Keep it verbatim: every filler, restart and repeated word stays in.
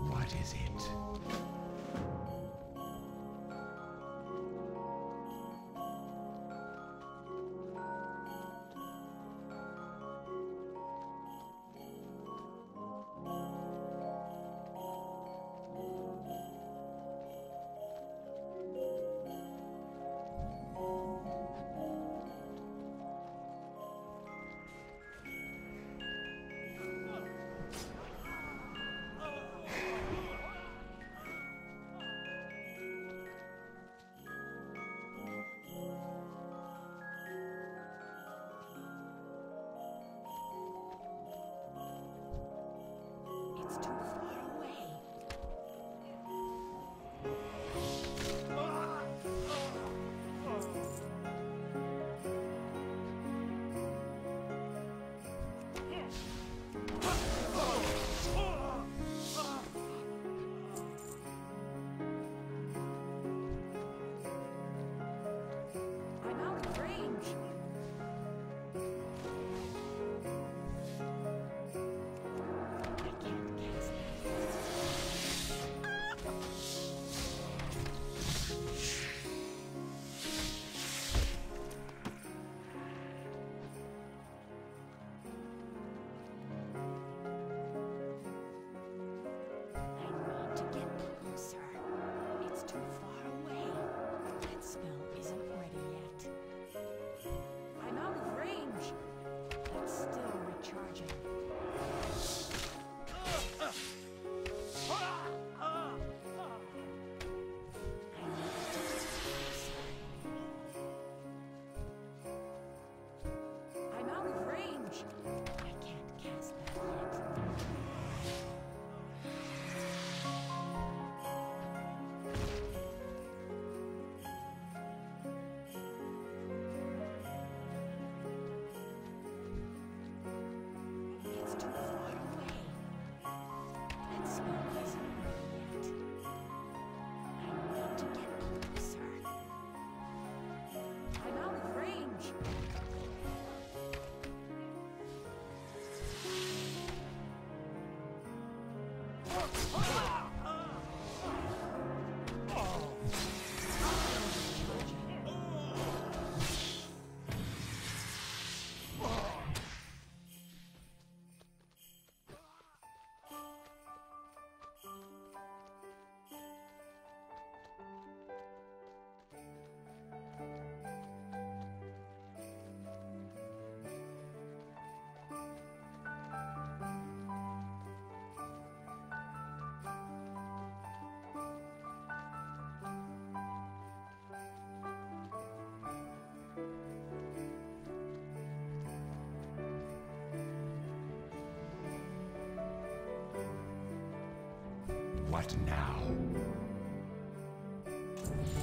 What is it? It's too far away. I'm out of range. I can't cast I need to get closer. It's too far away. That spell isn't ready yet. I'm out of range. It's still recharging. I need to get closer. I'm out of range. I can't cast that yet. It's too far away. That spell isn't ready yet. I need to get closer. I'm out of range. What now?